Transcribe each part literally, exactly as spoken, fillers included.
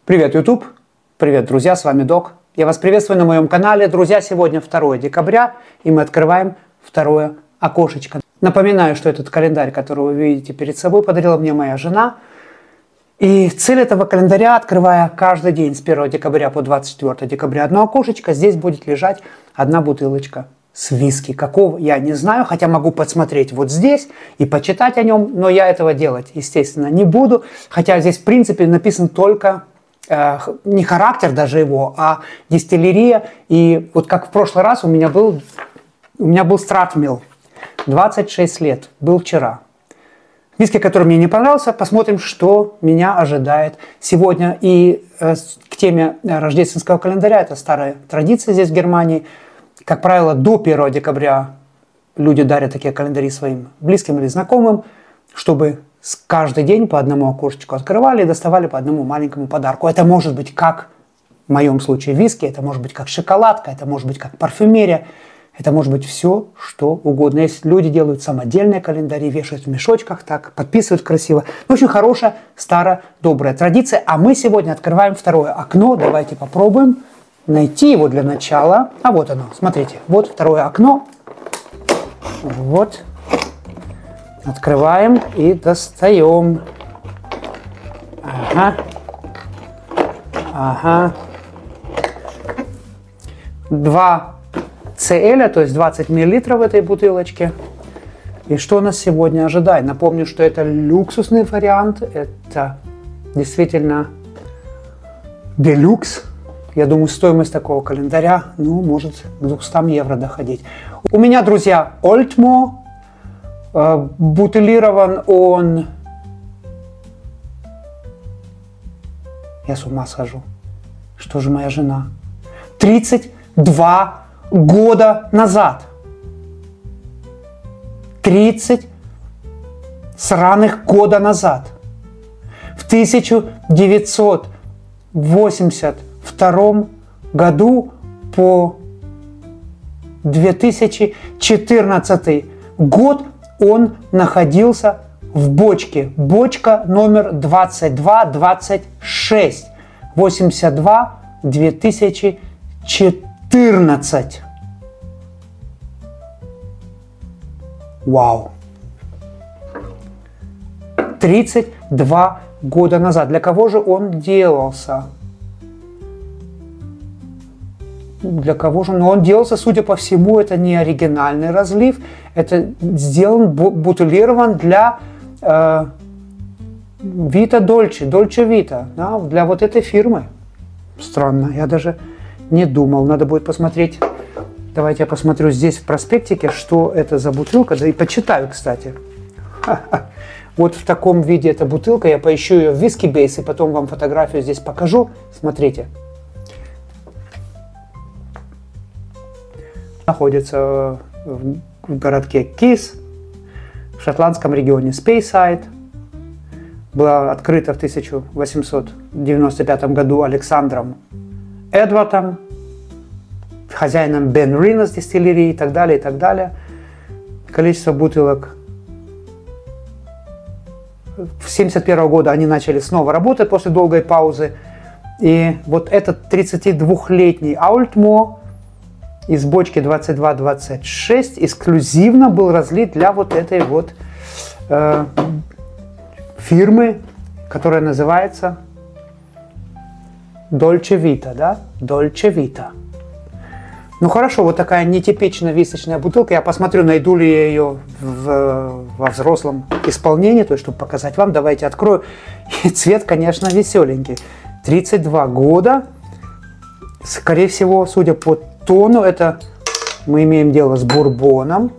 Привет, YouTube! Привет, друзья, с вами Док. Я вас приветствую на моем канале. Друзья, сегодня второе декабря, и мы открываем второе окошечко. Напоминаю, что этот календарь, который вы видите перед собой, подарила мне моя жена. И цель этого календаря, открывая каждый день с первого декабря по двадцать четвёртое декабря одно окошечко, здесь будет лежать одна бутылочка с виски. Какого, я не знаю, хотя могу подсмотреть вот здесь и почитать о нем, но я этого делать, естественно, не буду. Хотя здесь, в принципе, написан только э, не характер даже его, а дистиллерия. И вот как в прошлый раз у меня был, у меня был Стратмилл, двадцать шесть лет, был вчера. Виски, который мне не понравился, посмотрим, что меня ожидает сегодня. И э, к теме рождественского календаря, это старая традиция здесь в Германии. Как правило, до первого декабря люди дарят такие календари своим близким или знакомым, чтобы каждый день по одному окошечку открывали и доставали по одному маленькому подарку. Это может быть как, в моем случае, виски, это может быть как шоколадка, это может быть как парфюмерия, это может быть все, что угодно. Если люди делают самодельные календари, вешают в мешочках, так, подписывают красиво. В общем, хорошая, старая, добрая традиция. А мы сегодня открываем второе окно. Давайте попробуем найти его для начала. А вот оно, смотрите, вот второе окно. Вот. Открываем и достаем. Ага. Ага. Два цэ-эля, то есть двадцать миллилитров в этой бутылочке. И что нас сегодня ожидает? Напомню, что это люксусный вариант. Это действительно делюкс. Я думаю, стоимость такого календаря, ну, может к двухстам евро доходить. У меня, друзья, Ольтмо. Э, бутылирован он... Я с ума схожу. Что же моя жена? тридцать два года назад. тридцать сраных года назад. В тысяча девятьсот восемьдесят втором году по две тысячи четырнадцатый год он находился в бочке. Бочка номер двадцать два двадцать шесть. восемьдесят два две тысячи четырнадцать. Вау. тридцать два года назад. Для кого же он делался? Для кого же? Но он делался, судя по всему, это не оригинальный разлив. Это сделан, бутылирован для э, Vita Dolce, Dolce Vita, да, для вот этой фирмы. Странно, я даже не думал. Надо будет посмотреть. Давайте я посмотрю здесь в проспектике, что это за бутылка. Да и почитаю, кстати. Вот в таком виде эта бутылка. Я поищу ее в Whisky Base и потом вам фотографию здесь покажу. Смотрите. Находится в городке Кис, в шотландском регионе Speyside. Была открыта в тысяча восемьсот девяносто пятом году Александром Эдвардом, хозяином Ben Reynolds дистиллерии и так далее, и так далее. Количество бутылок. С семьдесят первого года они начали снова работать после долгой паузы. И вот этот тридцатидвухлетний Ольтмо из бочки двадцать два двадцать шесть эксклюзивно был разлит для вот этой вот э, фирмы, которая называется Dolce Vita, да? Dolce Vita. Ну хорошо, вот такая нетипичная височная бутылка. Я посмотрю, найду ли я ее в, во взрослом исполнении, то есть, чтобы показать вам. Давайте открою. И цвет, конечно, веселенький. тридцать два года. Скорее всего, судя по тону, это мы имеем дело с бурбоном.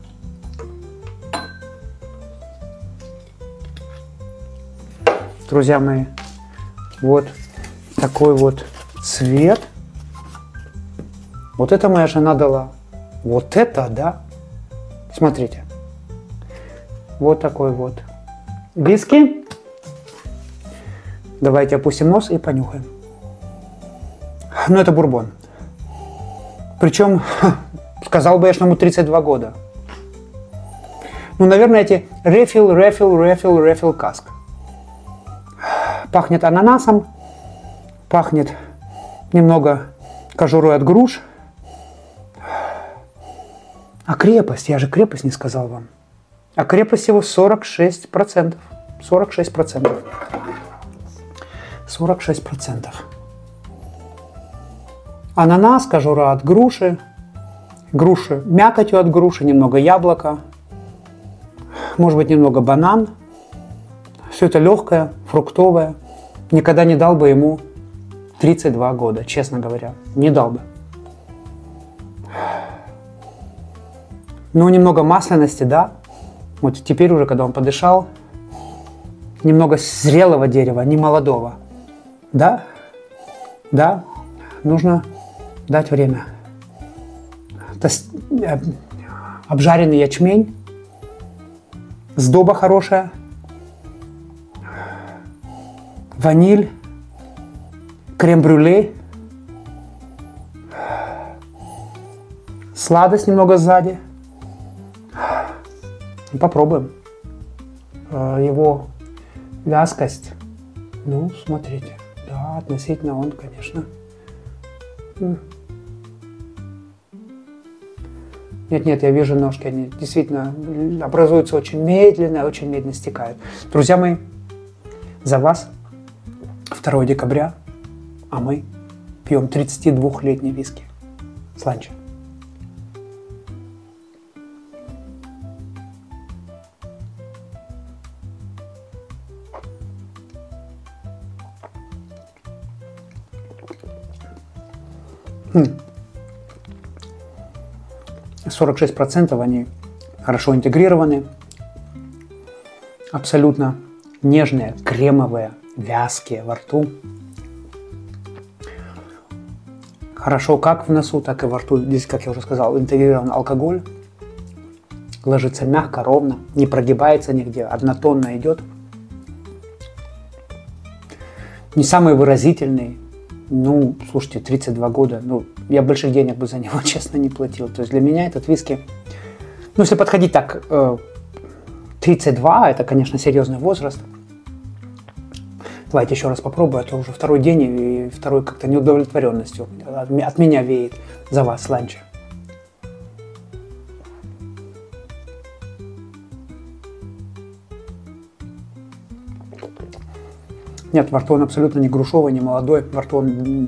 Друзья мои, вот такой вот цвет. Вот это моя жена дала. Вот это, да? Смотрите. Вот такой вот виски. Давайте опустим нос и понюхаем. Ну, это бурбон. Причем, сказал бы я, что ему тридцать два года. Ну, наверное, эти refill, refill, refill, refill каск. Пахнет ананасом, Пахнет немного кожурой от груш. А крепость, я же крепость не сказал вам. А крепость его сорок шесть процентов. сорок шесть процентов. сорок шесть процентов. Ананас, кожура от груши. Груши, мякотью от груши, немного яблока. Может быть, немного банан. Все это легкое, фруктовое. Никогда не дал бы ему тридцать два года, честно говоря. Не дал бы. Ну, немного масляности, да. Вот теперь уже, когда он подышал, немного зрелого дерева, не молодого. Да, да, нужно дать время. Это обжаренный ячмень, сдоба хорошая, ваниль, крем-брюле, сладость немного сзади. Попробуем. Его вязкость, ну, смотрите, да, относительно он, конечно. Нет-нет, я вижу ножки, они действительно образуются очень медленно, очень медленно стекают. Друзья мои, за вас второго декабря, а мы пьем тридцатидвухлетний виски Сланча. сорок шесть процентов они хорошо интегрированы, абсолютно нежные, кремовые, вязкие во рту. Хорошо как в носу, так и во рту. Здесь, как я уже сказал, интегрирован алкоголь. Ложится мягко, ровно, не прогибается нигде, однотонно идет. Не самый выразительный. Ну, слушайте, тридцать два года, ну, я больших денег бы за него, честно, не платил. То есть для меня этот виски, ну, если подходить так, тридцать два, это, конечно, серьезный возраст. Давайте еще раз попробую, а то уже второй день и второй как-то неудовлетворенностью от меня веет за вас, Сланча. Нет, во рту он абсолютно не грушовый, не молодой. Во рту он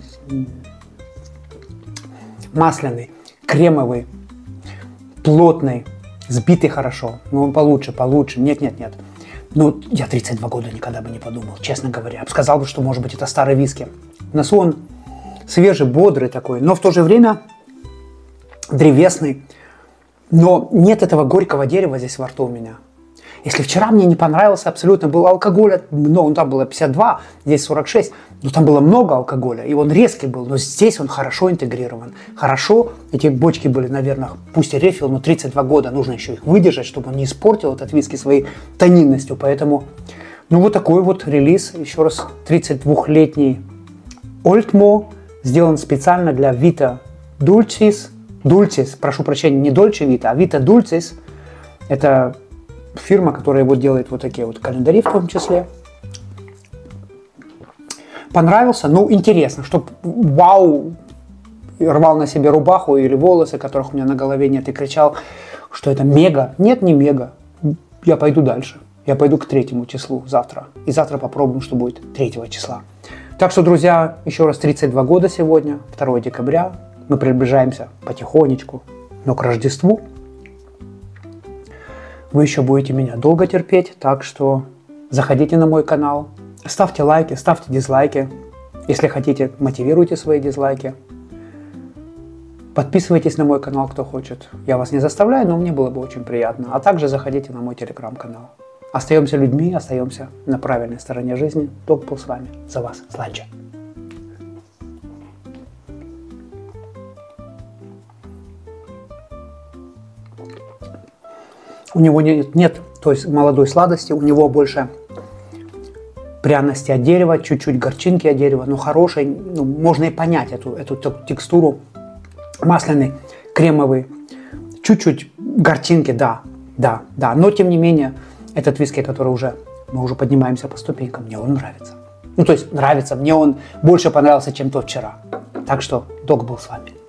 масляный, кремовый, плотный, сбитый хорошо. Ну, он получше, получше. Нет, нет, нет. Ну, я тридцать два года никогда бы не подумал, честно говоря. Я бы сказал, что, может быть, это старый виски. В носу он свежий, бодрый такой, но в то же время древесный. Но нет этого горького дерева здесь во рту у меня. Если вчера мне не понравился абсолютно, был алкоголь, но он там было пятьдесят два, здесь сорок шесть, но там было много алкоголя, и он резкий был, но здесь он хорошо интегрирован. Хорошо, эти бочки были, наверное, пусть и рефил, но тридцать два года, нужно еще их выдержать, чтобы он не испортил этот виски своей тонинностью, поэтому, ну вот такой вот релиз, еще раз, тридцатидвухлетний Old Mo, сделан специально для Vita Dulcis, Dulcis, прошу прощения, не Dolce Vita, а Vita Dulcis, это фирма, которая вот делает вот такие вот календари в том числе. Понравился? Ну, интересно, чтобы вау, рвал на себе рубаху или волосы, которых у меня на голове нет, и кричал, что это мега. Нет, не мега. Я пойду дальше. Я пойду к третьему числу завтра. И завтра попробуем, что будет третьего числа. Так что, друзья, еще раз тридцать два года сегодня, второго декабря. Мы приближаемся потихонечку, но к Рождеству. Вы еще будете меня долго терпеть, так что заходите на мой канал, ставьте лайки, ставьте дизлайки. Если хотите, мотивируйте свои дизлайки. Подписывайтесь на мой канал, кто хочет. Я вас не заставляю, но мне было бы очень приятно. А также заходите на мой телеграм-канал. Остаемся людьми, остаемся на правильной стороне жизни. Док был с вами. За вас, Сланча. У него нет, нет то есть молодой сладости, у него больше пряности от дерева, чуть-чуть горчинки от дерева, но хороший, ну, можно и понять эту, эту текстуру, масляный, кремовый, чуть-чуть горчинки, да, да, да, но тем не менее, этот виски, который уже, мы уже поднимаемся по ступенькам, мне он нравится. Ну, то есть нравится. Мне он больше понравился, чем тот вчера. Так что док был с вами.